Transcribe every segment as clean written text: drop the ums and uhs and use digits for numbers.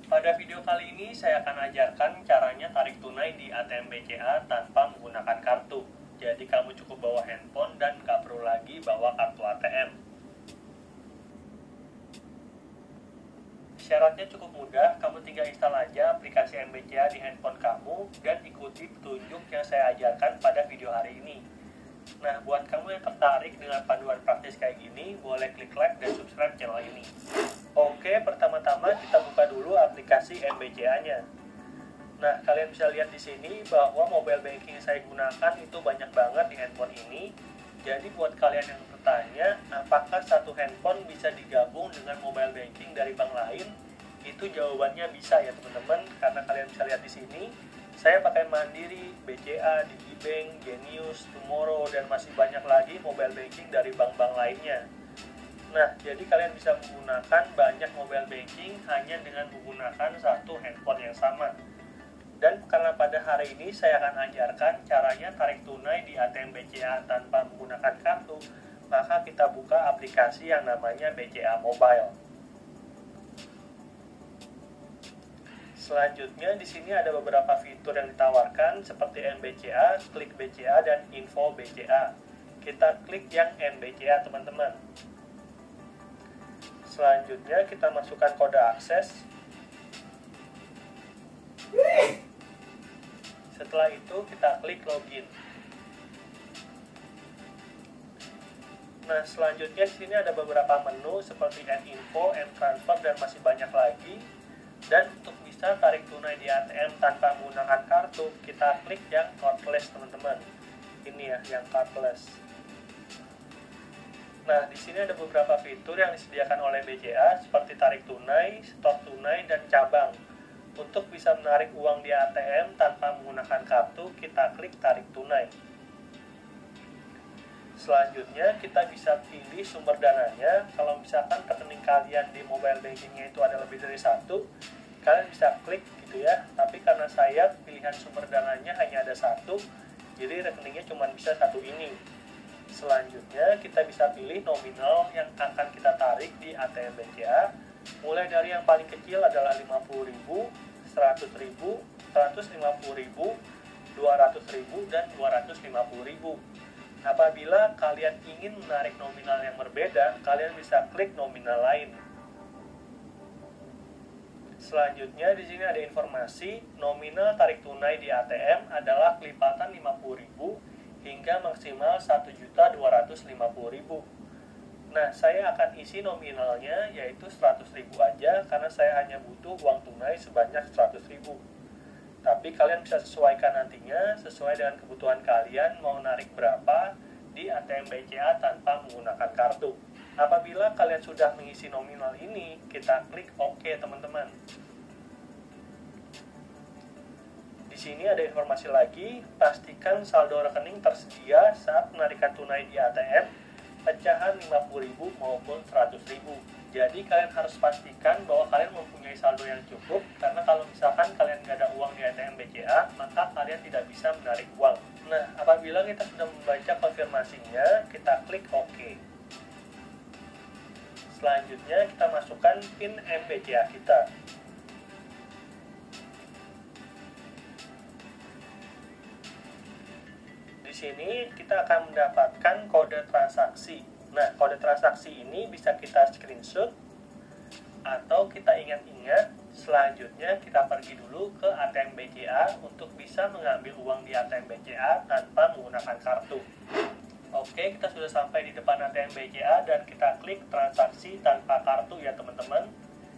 Pada video kali ini saya akan ajarkan caranya tarik tunai di ATM BCA tanpa menggunakan kartu. Jadi kamu cukup bawa handphone dan nggak perlu lagi bawa kartu ATM. Syaratnya cukup mudah, kamu tinggal install aja aplikasi MBCA di handphone kamu dan ikuti petunjuk yang saya ajarkan pada video hari ini. Nah, buat kamu yang tertarik dengan panduan praktis kayak gini, boleh klik like dan subscribe channel ini. Oke, pertama-tama kita buka dulu aplikasi MBCA-nya. Nah, kalian bisa lihat di sini bahwa mobile banking yang saya gunakan itu banyak banget di handphone ini. Jadi buat kalian yang bertanya, apakah satu handphone bisa digabung dengan mobile banking dari bank lain? Itu jawabannya bisa ya teman-teman, karena kalian bisa lihat di sini, saya pakai Mandiri, BCA, Digibank, Genius, Tomorrow, dan masih banyak lagi mobile banking dari bank-bank lainnya. Nah, jadi kalian bisa menggunakan banyak mobile banking hanya dengan menggunakan satu handphone yang sama. Dan karena pada hari ini saya akan ajarkan caranya tarik tunai di ATM BCA tanpa menggunakan kartu, maka kita buka aplikasi yang namanya BCA Mobile. Selanjutnya di sini ada beberapa fitur yang ditawarkan seperti MBCA, Klik BCA, dan Info BCA. Kita klik yang MBCA teman-teman. Selanjutnya kita masukkan kode akses. Setelah itu kita klik login. Nah, selanjutnya di sini ada beberapa menu seperti M-Info, M-Transfer, dan masih banyak lagi. Dan untuk bisa tarik tunai di ATM tanpa menggunakan kartu, kita klik yang cardless teman-teman. Ini ya, yang cardless. Nah, di sini ada beberapa fitur yang disediakan oleh BCA seperti tarik tunai, stok tunai, dan cabang. Untuk bisa menarik uang di ATM tanpa menggunakan kartu, kita klik tarik tunai. Selanjutnya, kita bisa pilih sumber dananya. Kalau misalkan rekening kalian di mobile bankingnya itu ada lebih dari satu, kalian bisa klik gitu ya. Tapi karena saya pilihan sumber dananya hanya ada satu, jadi rekeningnya cuma bisa satu ini. Selanjutnya, kita bisa pilih nominal yang akan kita tarik di ATM BCA. Mulai dari yang paling kecil adalah 50.000, 100.000, 150.000, 200.000, dan 250.000. Apabila kalian ingin menarik nominal yang berbeda, kalian bisa klik nominal lain. Selanjutnya di sini ada informasi nominal tarik tunai di ATM adalah kelipatan 50.000 hingga maksimal 1.250.000. Nah, saya akan isi nominalnya yaitu 100.000 aja karena saya hanya butuh uang tunai sebanyak 100.000. Tapi kalian bisa sesuaikan nantinya sesuai dengan kebutuhan kalian mau narik berapa di ATM BCA tanpa menggunakan kartu. Apabila kalian sudah mengisi nominal ini, kita klik OK teman-teman. Di sini ada informasi lagi, pastikan saldo rekening tersedia saat penarikan tunai di ATM pecahan 50.000 maupun 100.000. Jadi kalian harus pastikan bahwa kalian mempunyai saldo yang cukup, karena kalau misalkan kalian nggak ada uang di ATM BCA, maka kalian tidak bisa menarik uang. Nah, apabila kita sudah membaca konfirmasinya, kita klik OK. Selanjutnya kita masukkan PIN MBCA kita. Di sini kita akan mendapatkan kode transaksi. Nah, kode transaksi ini bisa kita screenshot atau kita ingat-ingat. Selanjutnya kita pergi dulu ke ATM BCA untuk bisa mengambil uang di ATM BCA tanpa menggunakan kartu. Oke, kita sudah sampai di depan ATM BCA dan kita klik transaksi tanpa kartu ya teman-teman.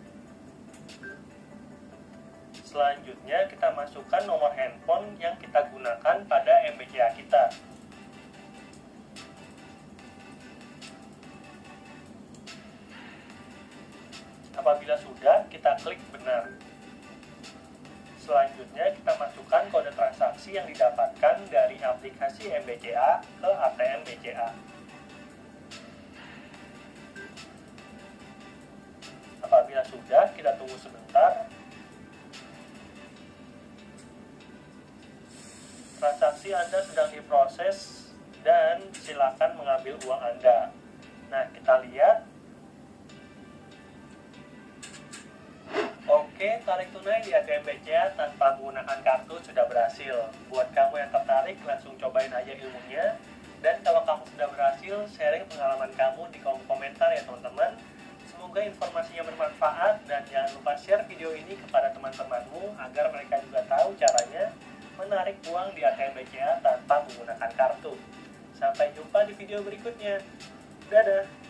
Selanjutnya kita masukkan nomor handphone yang kita gunakan pada MBCA kita. Apabila sudah, kita klik benar. Selanjutnya kita masukkan kode transaksi yang didapatkan dari aplikasi MBCA ke ATM BCA. Apabila sudah, kita tunggu sebentar. Transaksi Anda sedang diproses dan silakan mengambil uang Anda. Nah, kita lihat. Oke, Oke, tarik tunai di ATM BCA tanpa menggunakan kartu sudah berhasil. Buat kamu yang tertarik, langsung cobain aja ilmunya. Dan kalau kamu sudah berhasil, sharing pengalaman kamu di kolom komentar ya teman-teman. Semoga informasinya bermanfaat dan jangan lupa share video ini kepada teman-temanmu agar mereka juga tahu caranya menarik uang di ATM BCA tanpa menggunakan kartu. Sampai jumpa di video berikutnya. Dadah!